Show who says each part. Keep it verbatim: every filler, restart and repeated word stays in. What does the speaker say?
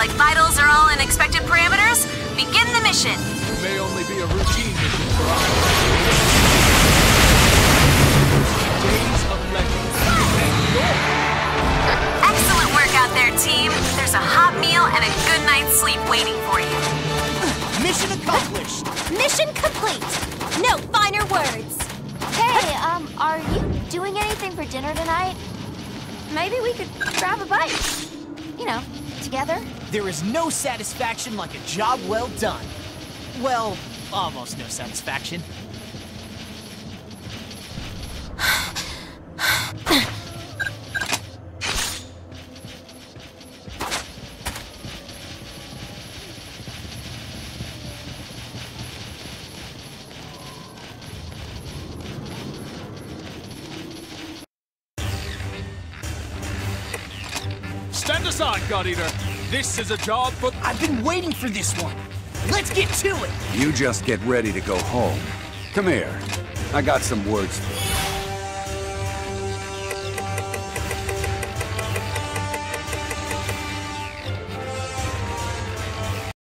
Speaker 1: like vitals are all in expected parameters, begin the mission.
Speaker 2: It may only be a routine mission for us. Days of Legends.
Speaker 1: Excellent work out there, team. There's a hot meal and a good night's sleep waiting for you.
Speaker 3: Mission accomplished.
Speaker 4: Mission complete. No finer words.
Speaker 5: Hey, um, are you doing anything for dinner tonight? Maybe we could grab a bite. You know, together.
Speaker 3: There is no satisfaction like a job well done. Well, almost no satisfaction.
Speaker 2: Stand aside, God Eater. This is a job for...
Speaker 3: I've been waiting for this one. Let's get to it.
Speaker 6: You just get ready to go home. Come here. I got some words for you.